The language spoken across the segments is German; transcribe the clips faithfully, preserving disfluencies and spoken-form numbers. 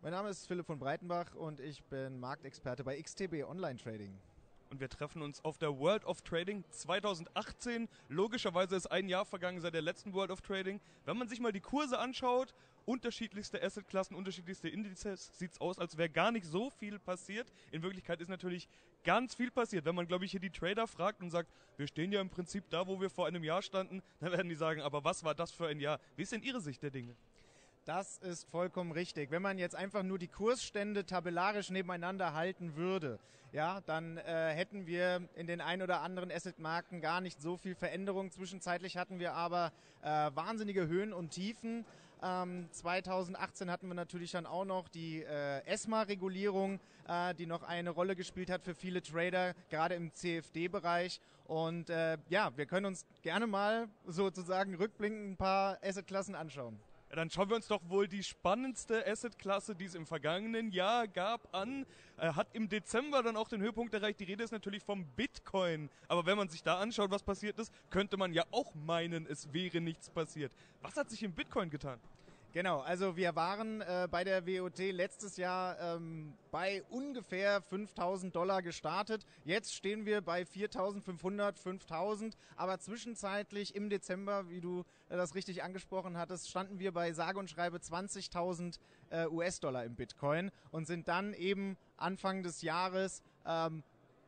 Mein Name ist Philipp von Breitenbach und ich bin Marktexperte bei X T B Online Trading. Und wir treffen uns auf der World of Trading zweitausendachtzehn. Logischerweise ist ein Jahr vergangen seit der letzten World of Trading. Wenn man sich mal die Kurse anschaut, unterschiedlichste Assetklassen, unterschiedlichste Indizes, sieht es aus, als wäre gar nicht so viel passiert. In Wirklichkeit ist natürlich ganz viel passiert. Wenn man, glaube ich, hier die Trader fragt und sagt, wir stehen ja im Prinzip da, wo wir vor einem Jahr standen, dann werden die sagen, aber was war das für ein Jahr? Wie ist denn Ihre Sicht der Dinge? Das ist vollkommen richtig. Wenn man jetzt einfach nur die Kursstände tabellarisch nebeneinander halten würde, ja, dann äh, hätten wir in den ein oder anderen Assetmärkten gar nicht so viel Veränderung. Zwischenzeitlich hatten wir aber äh, wahnsinnige Höhen und Tiefen. Ähm, zweitausendachtzehn hatten wir natürlich dann auch noch die äh, ESMA-Regulierung, äh, die noch eine Rolle gespielt hat für viele Trader, gerade im C F D-Bereich. Und äh, ja, wir können uns gerne mal sozusagen rückblickend ein paar Assetklassen anschauen. Ja, dann schauen wir uns doch wohl die spannendste Assetklasse, die es im vergangenen Jahr gab, an. Er hat im Dezember dann auch den Höhepunkt erreicht. Die Rede ist natürlich vom Bitcoin. Aber wenn man sich da anschaut, was passiert ist, könnte man ja auch meinen, es wäre nichts passiert. Was hat sich im Bitcoin getan? Genau, also wir waren äh, bei der W O T letztes Jahr ähm, bei ungefähr fünftausend Dollar gestartet. Jetzt stehen wir bei viertausendfünfhundert, fünftausend. Aber zwischenzeitlich im Dezember, wie du äh, das richtig angesprochen hattest, standen wir bei sage und schreibe zwanzigtausend äh, U S-Dollar im Bitcoin und sind dann eben Anfang des Jahres ähm,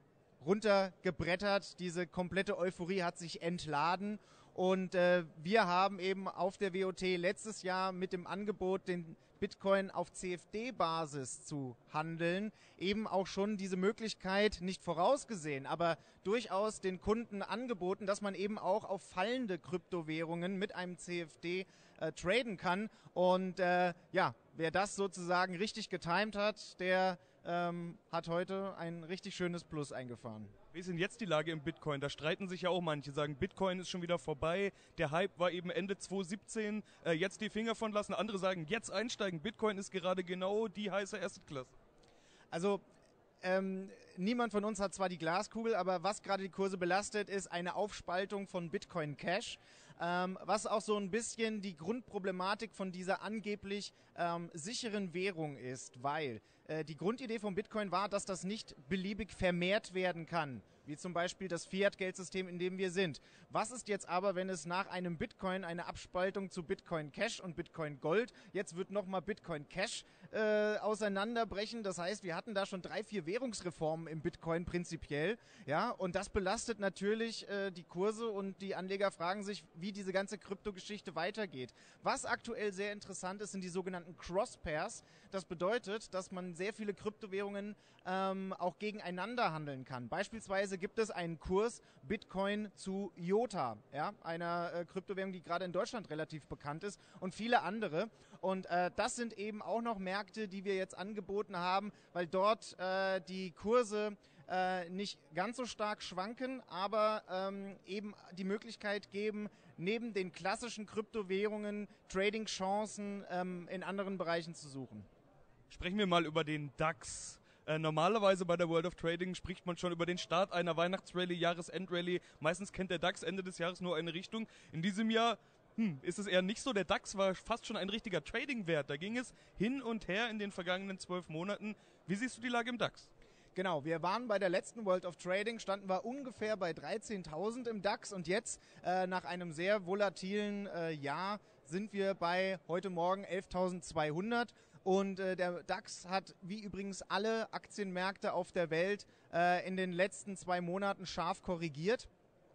runtergebrettert. Diese komplette Euphorie hat sich entladen und äh, wir haben eben auf der W O T letztes Jahr mit dem Angebot, den Bitcoin auf C F D-Basis zu handeln, eben auch schon diese Möglichkeit nicht vorausgesehen, aber durchaus den Kunden angeboten, dass man eben auch auf fallende Kryptowährungen mit einem C F D äh, traden kann. Und äh, ja, wer das sozusagen richtig getimt hat, der ähm, hat heute ein richtig schönes Plus eingefahren. Wie ist denn jetzt die Lage im Bitcoin? Da streiten sich ja auch manche, sagen, Bitcoin ist schon wieder vorbei, der Hype war eben Ende zweitausendsiebzehn, äh, jetzt die Finger von lassen. Andere sagen, jetzt einsteigen, Bitcoin ist gerade genau die heiße Assetklasse. Also Ähm, niemand von uns hat zwar die Glaskugel, aber was gerade die Kurse belastet, ist eine Aufspaltung von Bitcoin Cash, ähm, was auch so ein bisschen die Grundproblematik von dieser angeblich ähm, sicheren Währung ist, weil äh, die Grundidee von Bitcoin war, dass das nicht beliebig vermehrt werden kann, wie zum Beispiel das Fiat-Geldsystem, in dem wir sind. Was ist jetzt aber, wenn es nach einem Bitcoin eine Abspaltung zu Bitcoin Cash und Bitcoin Gold, jetzt wird nochmal Bitcoin Cash äh, auseinanderbrechen, das heißt, wir hatten da schon drei, vier Währungsreformen im Bitcoin prinzipiell, ja, und das belastet natürlich äh, die Kurse und die Anleger fragen sich, wie diese ganze Kryptogeschichte weitergeht. Was aktuell sehr interessant ist, sind die sogenannten Crosspairs. Das bedeutet, dass man sehr viele Kryptowährungen ähm, auch gegeneinander handeln kann. Beispielsweise gibt es einen Kurs Bitcoin zu I O T A, ja, einer äh, Kryptowährung, die gerade in Deutschland relativ bekannt ist und viele andere. Und äh, das sind eben auch noch Märkte, die wir jetzt angeboten haben, weil dort äh, die Kurse äh, nicht ganz so stark schwanken, aber ähm, eben die Möglichkeit geben, neben den klassischen Kryptowährungen Trading-Chancen ähm, in anderen Bereichen zu suchen. Sprechen wir mal über den DAX. Äh, normalerweise bei der World of Trading spricht man schon über den Start einer Weihnachtsrallye, Jahresendrallye. Meistens kennt der DAX Ende des Jahres nur eine Richtung. In diesem Jahr hm, ist es eher nicht so. Der DAX war fast schon ein richtiger Trading-Wert. Da ging es hin und her in den vergangenen zwölf Monaten. Wie siehst du die Lage im DAX? Genau, wir waren bei der letzten World of Trading, standen wir ungefähr bei dreizehntausend im DAX und jetzt äh, nach einem sehr volatilen äh, Jahr sind wir bei heute Morgen elftausendzweihundert und äh, der DAX hat wie übrigens alle Aktienmärkte auf der Welt äh, in den letzten zwei Monaten scharf korrigiert.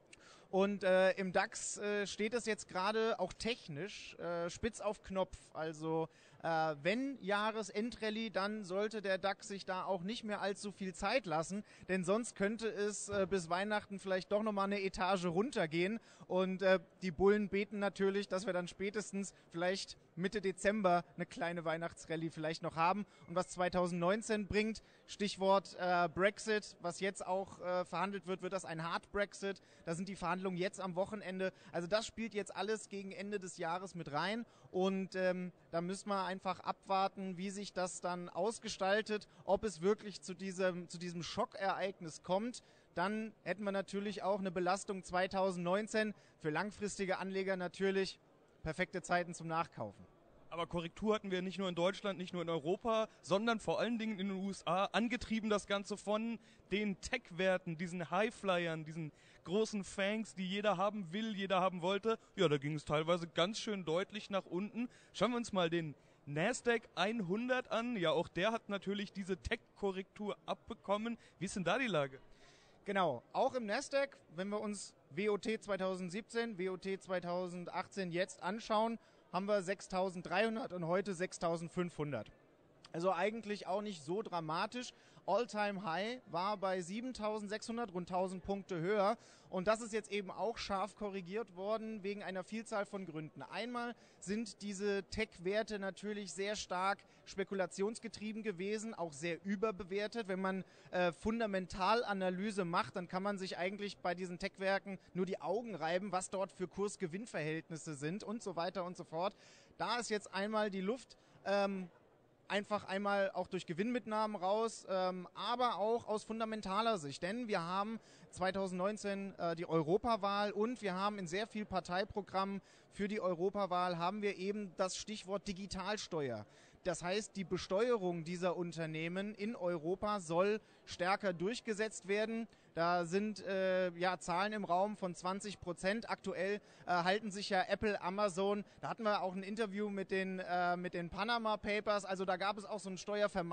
Und äh, im DAX äh, steht es jetzt gerade auch technisch äh, spitz auf Knopf. Also äh, wenn Jahresendrallye, dann sollte der DAX sich da auch nicht mehr allzu viel Zeit lassen, denn sonst könnte es äh, bis Weihnachten vielleicht doch nochmal eine Etage runtergehen. Und äh, die Bullen beten natürlich, dass wir dann spätestens vielleicht Mitte Dezember eine kleine Weihnachtsrallye vielleicht noch haben. Und was zweitausendneunzehn bringt, Stichwort äh, Brexit, was jetzt auch äh, verhandelt wird, wird das ein Hard Brexit. Da sind die Verhandlungen jetzt am Wochenende. Also das spielt jetzt alles gegen Ende des Jahres mit rein. Und ähm, da müssen wir einfach abwarten, wie sich das dann ausgestaltet, ob es wirklich zu diesem, zu diesem Schockereignis kommt. Dann hätten wir natürlich auch eine Belastung zweitausendneunzehn. Für langfristige Anleger natürlich perfekte Zeiten zum Nachkaufen. Aber Korrektur hatten wir nicht nur in Deutschland, nicht nur in Europa, sondern vor allen Dingen in den U S A, angetrieben das Ganze von den Tech-Werten, diesen Highflyern, diesen großen Fangs, die jeder haben will, jeder haben wollte. Ja, da ging es teilweise ganz schön deutlich nach unten. Schauen wir uns mal den Nasdaq hundert an. Ja, auch der hat natürlich diese Tech-Korrektur abbekommen. Wie ist denn da die Lage? Genau, auch im Nasdaq, wenn wir uns W O T zweitausendsiebzehn, W O T zweitausendachtzehn jetzt anschauen, haben wir sechstausenddreihundert und heute sechstausendfünfhundert. Also eigentlich auch nicht so dramatisch. All-Time-High war bei siebentausendsechshundert, rund tausend Punkte höher. Und das ist jetzt eben auch scharf korrigiert worden wegen einer Vielzahl von Gründen. Einmal sind diese Tech-Werte natürlich sehr stark spekulationsgetrieben gewesen, auch sehr überbewertet. Wenn man äh, Fundamentalanalyse macht, dann kann man sich eigentlich bei diesen Tech-Werken nur die Augen reiben, was dort für Kurs-Gewinn-Verhältnisse sind und so weiter und so fort. Da ist jetzt einmal die Luft ähm, einfach einmal auch durch Gewinnmitnahmen raus, ähm, aber auch aus fundamentaler Sicht. Denn wir haben zweitausendneunzehn äh, die Europawahl und wir haben in sehr viel Parteiprogrammen für die Europawahl haben wir eben das Stichwort Digitalsteuer. Das heißt, die Besteuerung dieser Unternehmen in Europa soll stärker durchgesetzt werden. Da sind äh, ja Zahlen im Raum von zwanzig Prozent. Aktuell äh, halten sich ja Apple, Amazon. Da hatten wir auch ein Interview mit den, äh, mit den Panama Papers. Also da gab es auch so einen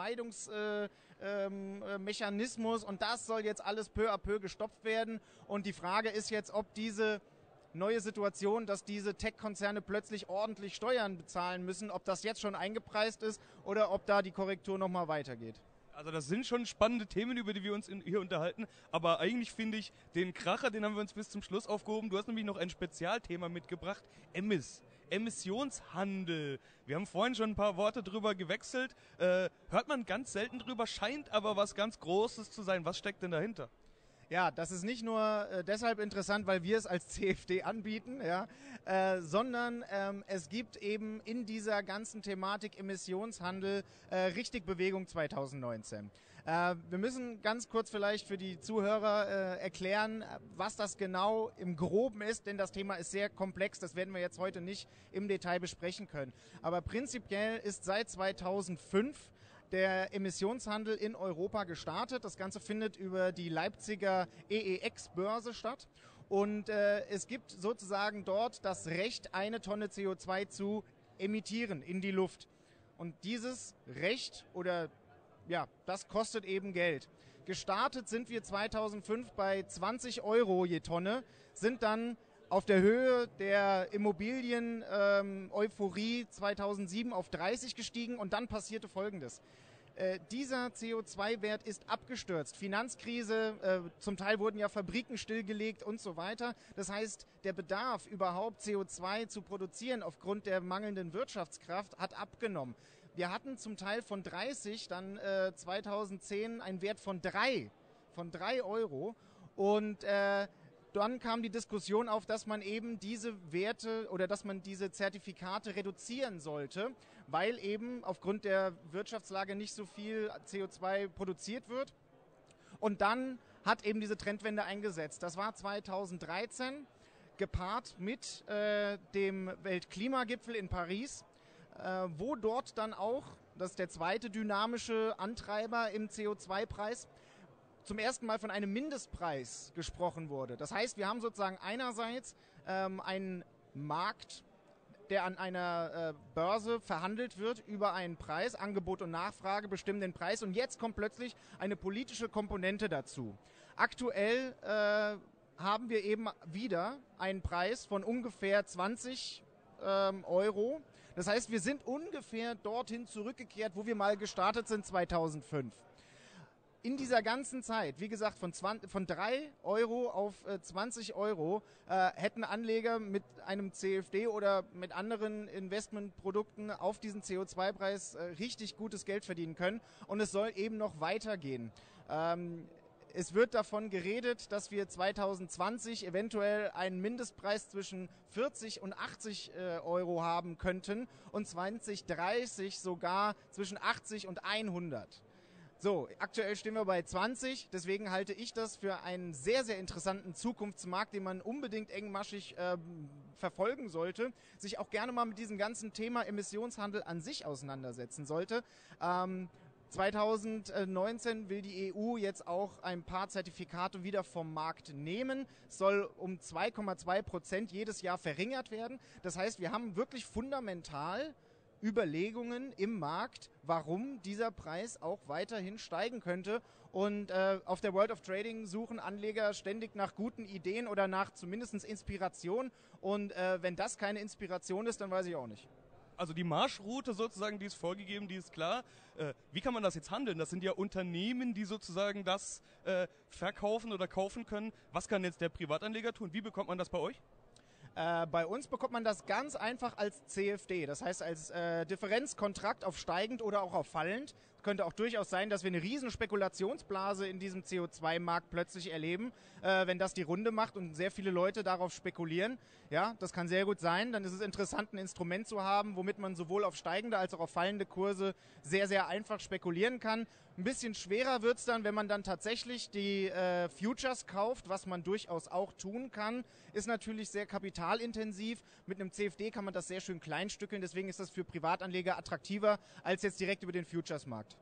Steuervermeidungsmechanismus. Äh, ähm, und das soll jetzt alles peu à peu gestopft werden. Und die Frage ist jetzt, ob diese neue Situation, dass diese Tech-Konzerne plötzlich ordentlich Steuern bezahlen müssen, ob das jetzt schon eingepreist ist oder ob da die Korrektur nochmal weitergeht. Also das sind schon spannende Themen, über die wir uns in, hier unterhalten, aber eigentlich finde ich, den Kracher, den haben wir uns bis zum Schluss aufgehoben. Du hast nämlich noch ein Spezialthema mitgebracht, Emis, Emissionshandel. Wir haben vorhin schon ein paar Worte drüber gewechselt, äh, hört man ganz selten drüber, scheint aber was ganz Großes zu sein. Was steckt denn dahinter? Ja, das ist nicht nur äh, deshalb interessant, weil wir es als C F D anbieten, ja, äh, sondern ähm, es gibt eben in dieser ganzen Thematik Emissionshandel äh, richtig Bewegung zweitausendneunzehn. Äh, wir müssen ganz kurz vielleicht für die Zuhörer äh, erklären, was das genau im Groben ist, denn das Thema ist sehr komplex, das werden wir jetzt heute nicht im Detail besprechen können. Aber prinzipiell ist seit zweitausendfünf der Emissionshandel in Europa gestartet. Das Ganze findet über die Leipziger E E X-Börse statt. Und äh, es gibt sozusagen dort das Recht, eine Tonne C O zwei zu emittieren in die Luft. Und dieses Recht oder ja, das kostet eben Geld. Gestartet sind wir zweitausendfünf bei zwanzig Euro je Tonne, sind dann auf der Höhe der Immobilien-Euphorie ähm, zweitausendsieben auf dreißig gestiegen und dann passierte Folgendes. Äh, dieser C O zwei Wert ist abgestürzt. Finanzkrise, äh, zum Teil wurden ja Fabriken stillgelegt und so weiter. Das heißt, der Bedarf überhaupt C O zwei zu produzieren aufgrund der mangelnden Wirtschaftskraft hat abgenommen. Wir hatten zum Teil von dreißig, dann äh, zweitausendzehn einen Wert von drei, von drei Euro und äh, dann kam die Diskussion auf, dass man eben diese Werte oder dass man diese Zertifikate reduzieren sollte, weil eben aufgrund der Wirtschaftslage nicht so viel C O zwei produziert wird. Und dann hat eben diese Trendwende eingesetzt. Das war zweitausenddreizehn, gepaart mit äh, dem Weltklimagipfel in Paris, äh, wo dort dann auch, das ist der zweite dynamische Antreiber im C O zwei Preis, zum ersten Mal von einem Mindestpreis gesprochen wurde. Das heißt, wir haben sozusagen einerseits ähm, einen Markt, der an einer äh, Börse verhandelt wird über einen Preis, Angebot und Nachfrage bestimmen den Preis und jetzt kommt plötzlich eine politische Komponente dazu. Aktuell äh, haben wir eben wieder einen Preis von ungefähr zwanzig ähm, Euro. Das heißt, wir sind ungefähr dorthin zurückgekehrt, wo wir mal gestartet sind zweitausendfünf. In dieser ganzen Zeit, wie gesagt, von, zwanzig, von drei Euro auf äh, zwanzig Euro äh, hätten Anleger mit einem C F D oder mit anderen Investmentprodukten auf diesen C O zwei Preis äh, richtig gutes Geld verdienen können. Und es soll eben noch weitergehen. Ähm, es wird davon geredet, dass wir zweitausendzwanzig eventuell einen Mindestpreis zwischen vierzig und achtzig äh, Euro haben könnten und zweitausenddreißig sogar zwischen achtzig und hundert. So, aktuell stehen wir bei zwanzig, deswegen halte ich das für einen sehr, sehr interessanten Zukunftsmarkt, den man unbedingt engmaschig äh, verfolgen sollte, sich auch gerne mal mit diesem ganzen Thema Emissionshandel an sich auseinandersetzen sollte. Ähm, zweitausendneunzehn will die E U jetzt auch ein paar Zertifikate wieder vom Markt nehmen. Es soll um zwei Komma zwei Prozent jedes Jahr verringert werden. Das heißt, wir haben wirklich fundamental Überlegungen im Markt, warum dieser Preis auch weiterhin steigen könnte. Und äh, auf der World of Trading suchen Anleger ständig nach guten Ideen oder nach zumindest Inspiration. Und äh, wenn das keine Inspiration ist, dann weiß ich auch nicht. Also die Marschroute sozusagen, die ist vorgegeben, die ist klar. Äh, wie kann man das jetzt handeln? Das sind ja Unternehmen, die sozusagen das äh, verkaufen oder kaufen können. Was kann jetzt der Privatanleger tun? Wie bekommt man das bei euch? Äh, bei uns bekommt man das ganz einfach als C F D, das heißt als äh, Differenzkontrakt auf steigend oder auch auf fallend. Könnte auch durchaus sein, dass wir eine riesen Spekulationsblase in diesem C O zwei Markt plötzlich erleben, äh, wenn das die Runde macht und sehr viele Leute darauf spekulieren. Ja, das kann sehr gut sein. Dann ist es interessant, ein Instrument zu haben, womit man sowohl auf steigende als auch auf fallende Kurse sehr, sehr einfach spekulieren kann. Ein bisschen schwerer wird es dann, wenn man dann tatsächlich die äh, Futures kauft, was man durchaus auch tun kann. Ist natürlich sehr kapitalintensiv. Mit einem C F D kann man das sehr schön kleinstückeln. Deswegen ist das für Privatanleger attraktiver als jetzt direkt über den Futures-Markt.